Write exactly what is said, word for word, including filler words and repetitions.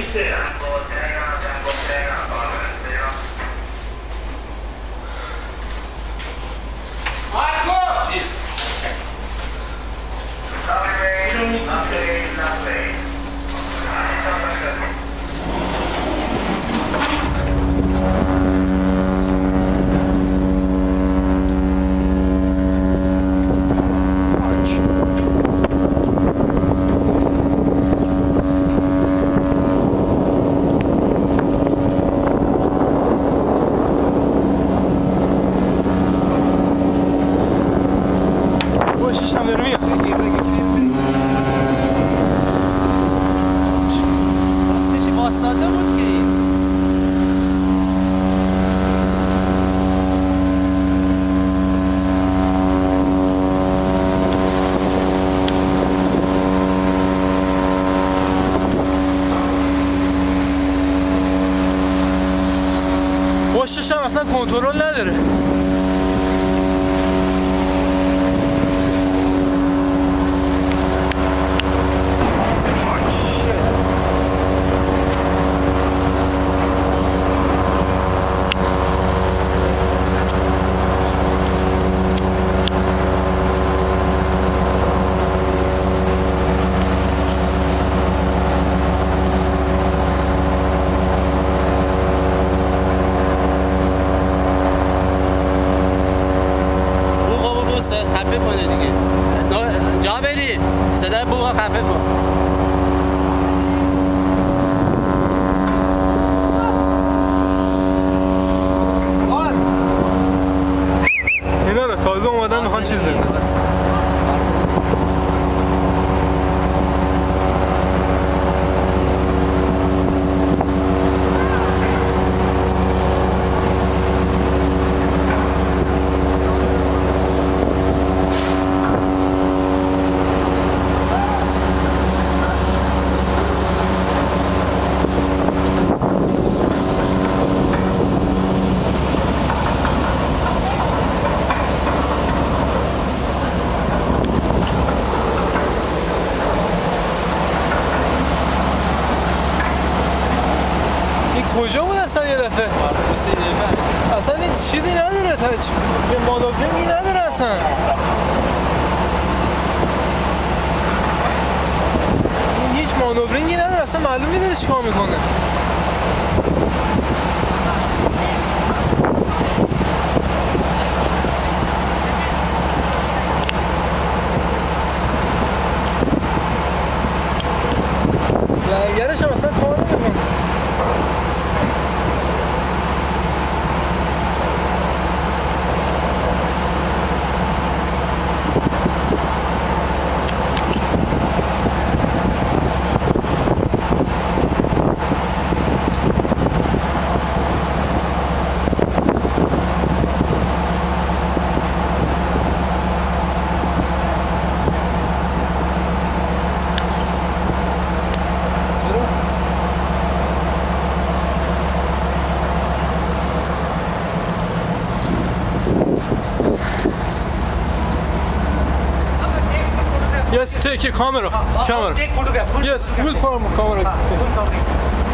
پشتش هم اصلا کنترل نداره. کجا بود اصلا یه دفعه؟ اصلا این چیزی نداره، تاچ یه مانورینگی نداره اصلا. این هیچ مانورینگی نداره اصلا، معلوم نیست داره چیکار میکنه. لنگرش هم اصلا کار نمیکنه. Yes, take a camera. Camera. Take photograph. Full yes, full camera. Full covering.